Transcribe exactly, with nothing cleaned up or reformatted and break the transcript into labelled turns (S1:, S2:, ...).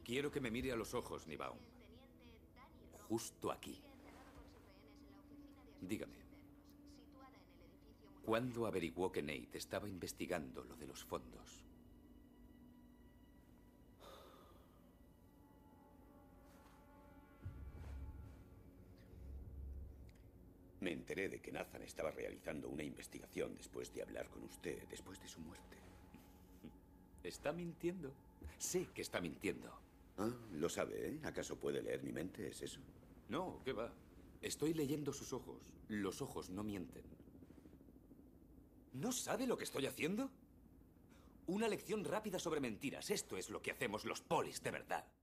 S1: Quiero que me mire a los ojos, Nibaum. Justo aquí. Dígame. ¿Cuándo averiguó que Nate estaba investigando lo de los fondos?
S2: Me enteré de que Nathan estaba realizando una investigación después de hablar con usted, después de su muerte.
S1: Está mintiendo. Sé que está mintiendo.
S2: Ah, lo sabe, ¿eh? ¿Acaso puede leer mi mente? ¿Es eso?
S1: No, ¿qué va? Estoy leyendo sus ojos. Los ojos no mienten. ¿No sabe lo que estoy haciendo? Una lección rápida sobre mentiras. Esto es lo que hacemos los polis de verdad.